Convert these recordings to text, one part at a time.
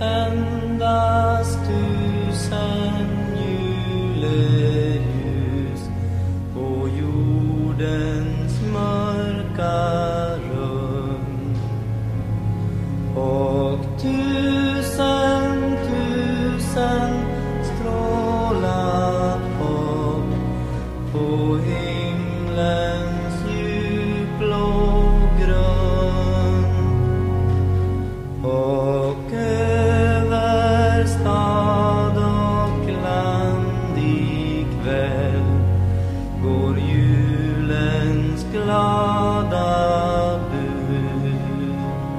tändas 1000 juleljus på jordens mörka rum, och 1000 strålar upp på himlens djupblå grund, och över stad och land ikväll går julens glada bud,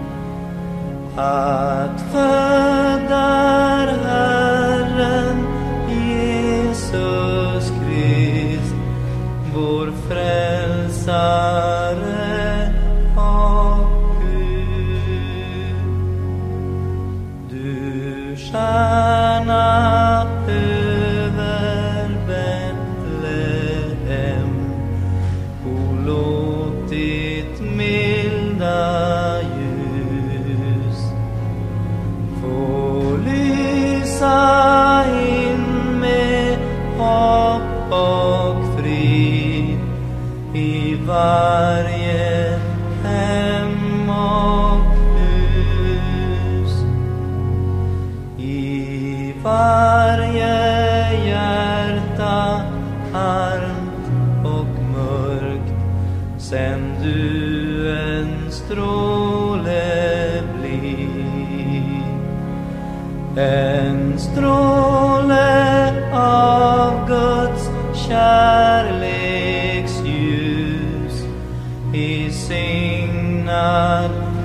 att född är Herren Jesus Krist, vår frälsare och Gud. Du stjärna över Betlehem, o låt ditt milda ljus få lysa in med hopp och frid i varje hem och hus, i varje hjärta armt och mörkt. Sänd du en stråle blid, en stråle av Guds kärleksljus, i signad